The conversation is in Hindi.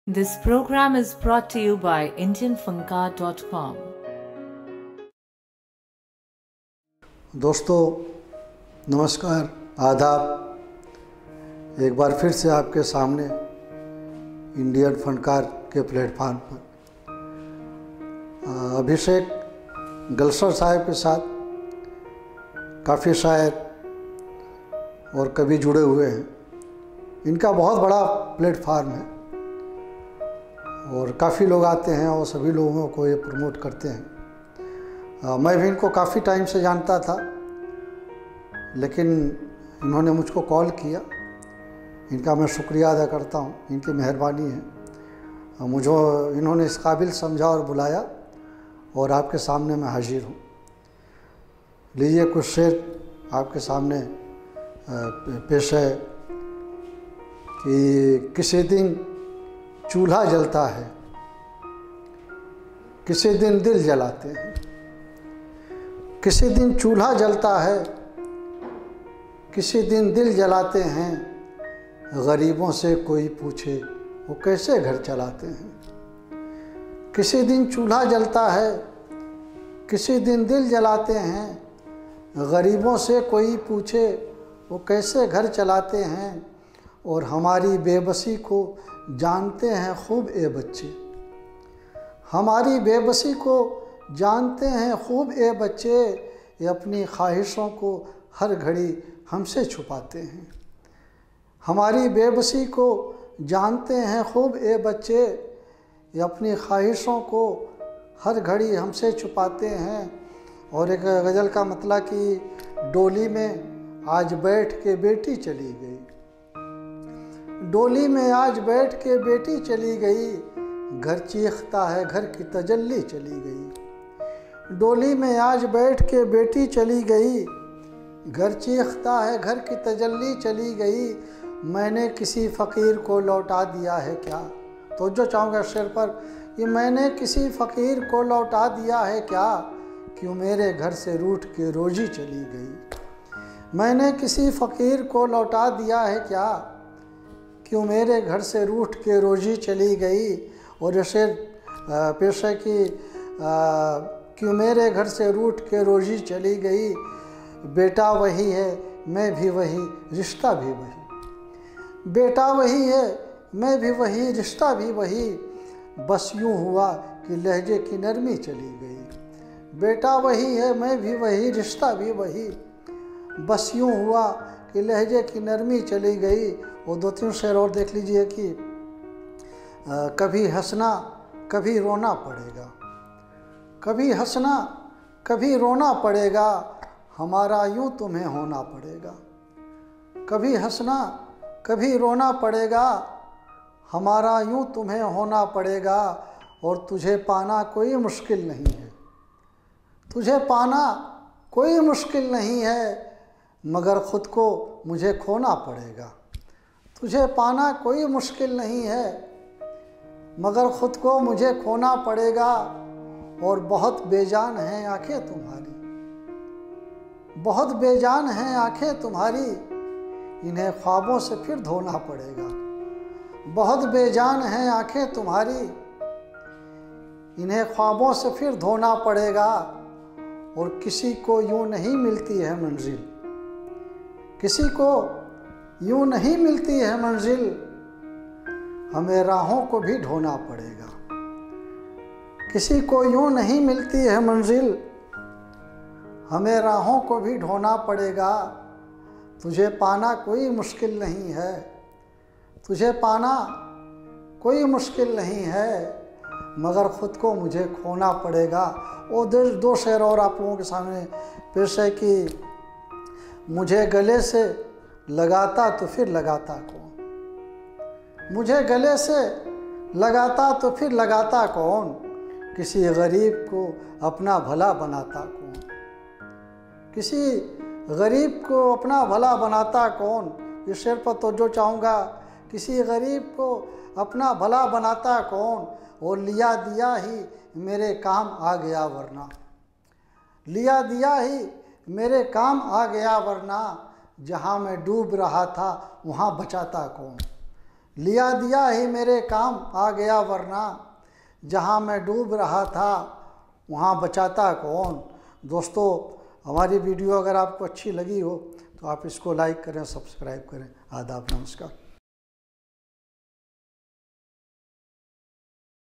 This program is brought to you by IndianFunka.com. दोस्तों नमस्कार, आदाब। एक बार फिर से आपके सामने इंडियन फनकार के प्लेटफार्म पर अभिषेक गलसर साहब के साथ काफ़ी शायर और कवि जुड़े हुए हैं। इनका बहुत बड़ा प्लेटफार्म है और काफ़ी लोग आते हैं और सभी लोगों को ये प्रमोट करते हैं। मैं भी इनको काफ़ी टाइम से जानता था, लेकिन इन्होंने मुझको कॉल किया। इनका मैं शुक्रिया अदा करता हूँ, इनकी मेहरबानी है। मुझे इन्होंने इस काबिल समझा और बुलाया और आपके सामने मैं हाजिर हूँ। लीजिए कुछ शेर आपके सामने पेश है कि किसी दिन चूल्हा जलता है, किसी दिन दिल जलाते हैं। किसी दिन चूल्हा जलता है, किसी दिन दिल जलाते हैं। गरीबों से कोई पूछे वो कैसे घर चलाते हैं। किसी दिन चूल्हा जलता है, किसी दिन दिल जलाते हैं। गरीबों से कोई पूछे वो कैसे घर चलाते हैं। और हमारी बेबसी को जानते हैं खूब ए बच्चे, हमारी बेबसी को जानते हैं खूब ए बच्चे। ये अपनी ख्वाहिशों को हर घड़ी हमसे छुपाते हैं। हमारी बेबसी को जानते हैं खूब ए बच्चे। ये अपनी ख्वाहिशों को हर घड़ी हमसे छुपाते हैं। और एक गज़ल का मतलब कि डोली में आज बैठ के बेटी चली गई, डोली में आज बैठ के बेटी चली गई। घर चीखता है घर की तजल्ली चली गई। डोली में आज बैठ के बेटी चली गई। घर चीखता है घर की तजल्ली चली गई। मैंने किसी फ़कीर को लौटा दिया है क्या। तो जो चाहूँगा शेर पर, ये मैंने किसी फ़कीर को लौटा दिया है क्या। क्यों मेरे घर से रूठ के रोजी चली गई। मैंने किसी फ़कीर को लौटा दिया है क्या। क्यों मेरे घर से रूठ के रोजी चली गई। और ये शेर पेश है कि क्यों मेरे घर से रूठ के रोजी चली गई। बेटा वही है मैं भी वही रिश्ता भी वही। बेटा वही है मैं भी वही रिश्ता भी वही। बस यूँ हुआ कि लहजे की नरमी चली गई। बेटा वही है मैं भी वही रिश्ता भी वही। बस यूँ हुआ कि लहजे की नरमी चली गई। और दो तीन शेर और देख लीजिए कि कभी हंसना कभी रोना पड़ेगा, कभी हंसना कभी रोना पड़ेगा। हमारा यूँ तुम्हें होना पड़ेगा। कभी हंसना कभी रोना पड़ेगा। हमारा यूँ तुम्हें होना पड़ेगा। और तुझे पाना कोई मुश्किल नहीं है, तुझे पाना कोई मुश्किल नहीं है। मगर ख़ुद को मुझे खोना पड़ेगा। तुझे पाना कोई मुश्किल नहीं है, मगर ख़ुद को मुझे खोना पड़ेगा। और बहुत बेजान हैं आँखें तुम्हारी, बहुत बेजान हैं आँखें तुम्हारी। इन्हें ख्वाबों से फिर धोना पड़ेगा। बहुत बेजान हैं आँखें तुम्हारी, इन्हें ख्वाबों से फिर धोना पड़ेगा। और किसी को यूँ नहीं मिलती है मंजिल, किसी को यूँ नहीं मिलती है मंजिल। हमें राहों को भी ढोना पड़ेगा। किसी को यूँ नहीं मिलती है मंजिल, हमें राहों को भी ढोना पड़ेगा। तुझे पाना कोई मुश्किल नहीं है, तुझे पाना कोई मुश्किल नहीं है। मगर ख़ुद को मुझे खोना पड़ेगा। और दो शेर और आप लोगों के सामने पेश है कि मुझे गले से लगाता तो फिर लगाता कौन। मुझे गले से लगाता तो फिर लगाता कौन। किसी गरीब को अपना भला बनाता कौन। किसी गरीब को अपना भला बनाता कौन। इस शेर पर तो जो चाहूँगा, किसी गरीब को अपना भला बनाता कौन। और लिया दिया ही मेरे काम आ गया वरना, लिया दिया ही मेरे काम आ गया वरना। जहाँ मैं डूब रहा था वहाँ बचाता कौन। लिया दिया ही मेरे काम आ गया, वरना जहाँ मैं डूब रहा था वहाँ बचाता कौन। दोस्तों, हमारी वीडियो अगर आपको अच्छी लगी हो तो आप इसको लाइक करें, सब्सक्राइब करें। आदाब, नमस्कार।